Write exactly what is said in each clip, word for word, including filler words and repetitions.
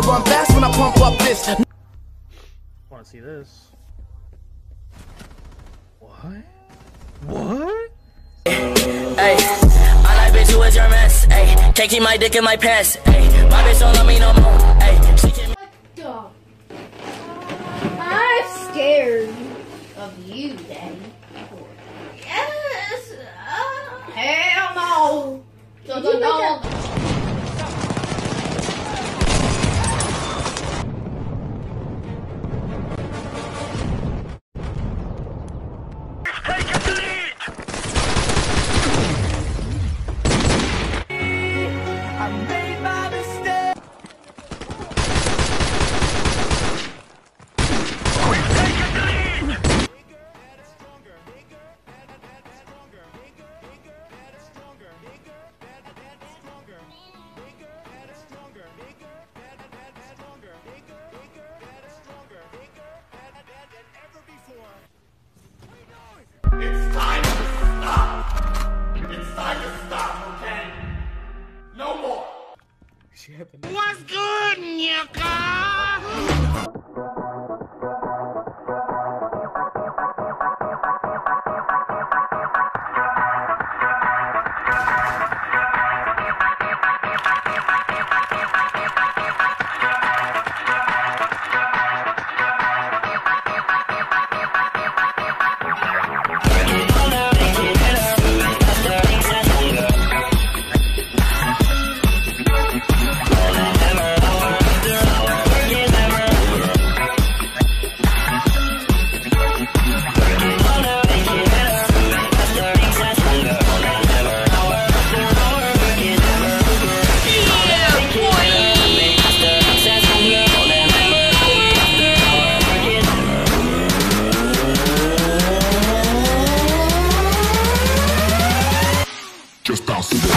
run fast when I pump up this. Want to see this? What? What? Hey, I like bitch who is your mess. Hey, can't keep my dick in my pants. Hey, my bitch don't love me no more. Hey, she can't. Dog. I'm scared of you, Daddy. Yes. Uh, hell no. No, no, no. It's time to stop. It's time to stop, okay? No more. What's good, Nyaka? Just bounce it.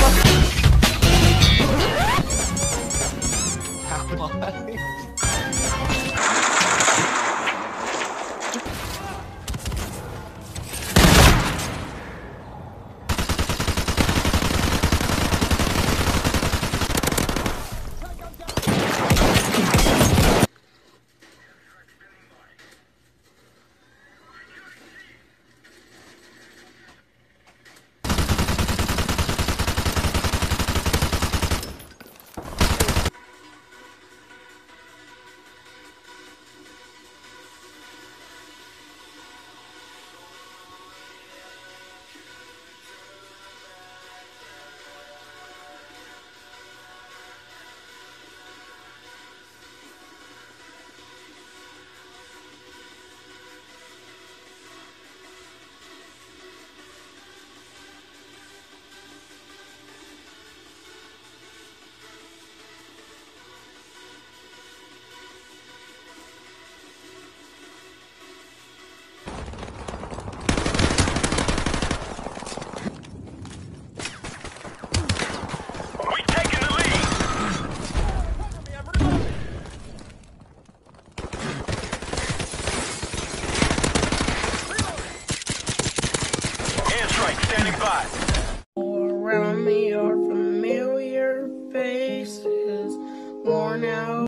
Standing by. Around me are familiar faces, worn out.